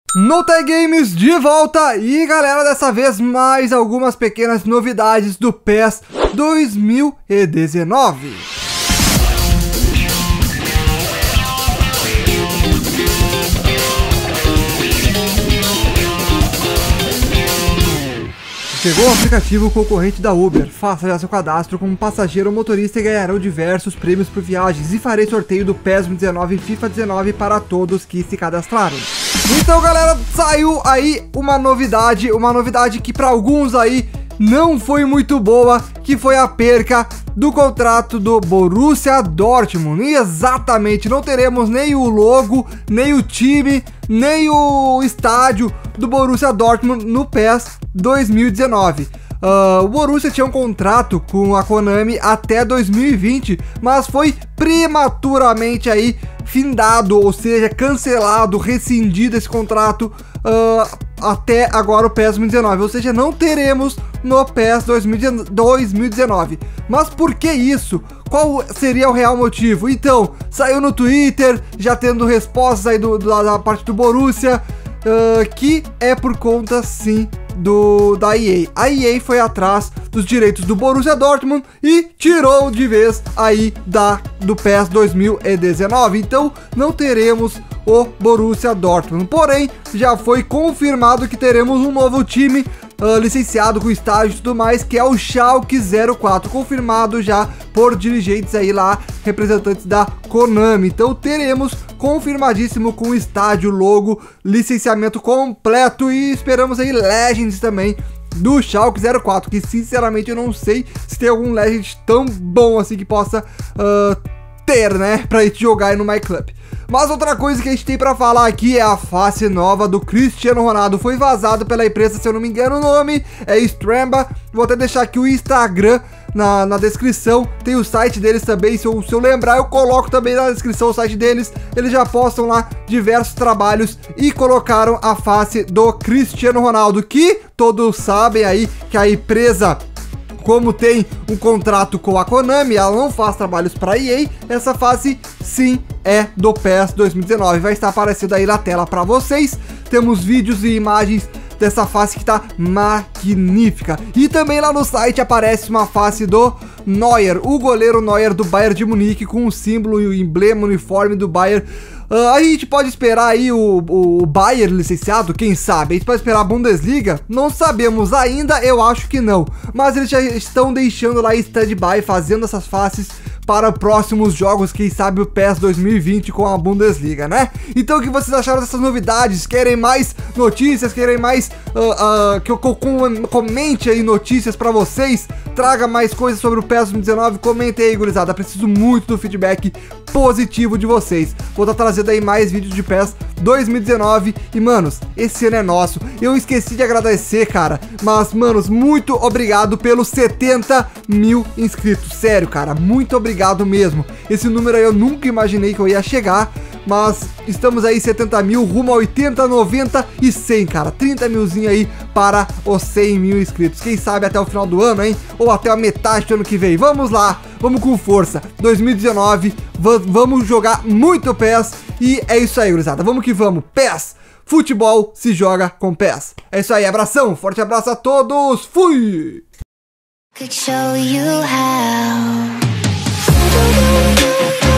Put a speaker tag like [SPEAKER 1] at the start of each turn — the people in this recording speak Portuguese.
[SPEAKER 1] Nota Games de volta e galera, dessa vez mais algumas pequenas novidades do PES 2019. Chegou o aplicativo concorrente da Uber. Faça já seu cadastro como passageiro ou motorista e ganharão diversos prêmios por viagens. E farei sorteio do PES 19 e FIFA 19 para todos que se cadastrarem. Então galera, saiu aí uma novidade que para alguns aí não foi muito boa, que foi a perca do contrato do Borussia Dortmund. E exatamente, não teremos nem o logo, nem o time, nem o estádio do Borussia Dortmund no PES 2019. O Borussia tinha um contrato com a Konami até 2020, mas foi prematuramente aí findado, ou seja, cancelado, rescindido esse contrato até agora o PES 2019, ou seja, não teremos no PES 2019. Mas por que isso? Qual seria o real motivo? Então, saiu no Twitter, já tendo respostas aí da parte do Borussia, que é por conta sim da EA. A EA foi atrás dos direitos do Borussia Dortmund e tirou de vez aí do PES 2019. Então não teremos o Borussia Dortmund. Porém, já foi confirmado que teremos um novo time licenciado com estágio e tudo mais, que é o Schalke 04, confirmado já por dirigentes aí lá, representantes da Konami. Então teremos confirmadíssimo com estádio, logo, licenciamento completo e esperamos aí Legends também do Schalke 04, que sinceramente eu não sei se tem algum Legend tão bom assim que possa ter, né, pra gente jogar aí no MyClub. Mas outra coisa que a gente tem pra falar aqui é a face nova do Cristiano Ronaldo. Foi vazado pela empresa, se eu não me engano o nome é Stramba. Vou até deixar aqui o Instagram na descrição, tem o site deles também, se eu lembrar eu coloco também na descrição o site deles. Eles já postam lá diversos trabalhos e colocaram a face do Cristiano Ronaldo, que todos sabem aí que a empresa, como tem um contrato com a Konami, ela não faz trabalhos para EA, essa face sim é do PES 2019, vai estar aparecendo aí na tela para vocês. Temos vídeos e imagens dessa face que tá magnífica. E também lá no site aparece uma face do Neuer, o goleiro Neuer do Bayern de Munique, com o símbolo e o emblema uniforme do Bayern. A gente pode esperar aí o Bayern licenciado, quem sabe? A gente pode esperar a Bundesliga? Não sabemos ainda, eu acho que não. Mas eles já estão deixando lá em stand-by, fazendo essas faces para próximos jogos, quem sabe o PES 2020 com a Bundesliga, né? Então o que vocês acharam dessas novidades? Querem mais notícias? Querem mais que eu comente aí notícias para vocês? Traga mais coisas sobre o PES 2019? Comente aí, gurizada, preciso muito do feedback positivo de vocês. Vou estar trazendo aí mais vídeos de PES 2019 e, manos, esse ano é nosso. Eu esqueci de agradecer, cara, mas, manos, muito obrigado pelos 70 mil inscritos, sério, cara, muito obrigado mesmo. Esse número aí eu nunca imaginei que eu ia chegar, mas estamos aí 70 mil, rumo a 80, 90 e 100, cara, 30 milzinho aí para os 100 mil inscritos, quem sabe até o final do ano, hein, ou até a metade do ano que vem. Vamos lá, vamos com força, 2019, vamos jogar muito PES e é isso aí, gurizada, vamos que vamos, PES, futebol se joga com PES. É isso aí, abração, forte abraço a todos, fui! Could show you how.